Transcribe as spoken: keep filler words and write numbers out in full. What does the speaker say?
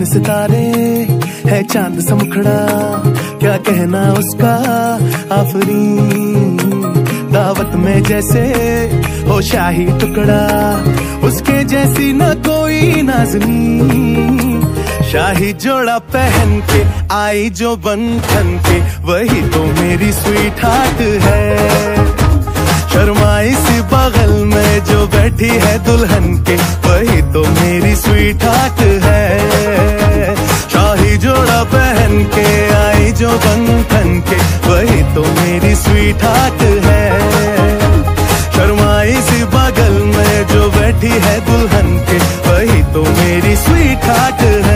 सितारे है चांद सा मुखड़ा, क्या कहना उसका आफरीन। दावत में जैसे हो शाही टुकड़ा, उसके जैसी न कोई नाज़नीन। शाही जोड़ा पहन के आई जो बंधन के, वही तो मेरी स्वीट हार्ट है। शर्माई सी बगल में जो बैठी है दुल्हन के, वही तो मेरी स्वीट हार्ट है। शाही जोड़ा पहन के आई जो बंधन के, वही तो मेरी स्वीट हार्ट है। शर्माई सी बगल में जो बैठी है दुल्हन के, वही तो मेरी स्वीट हार्ट है।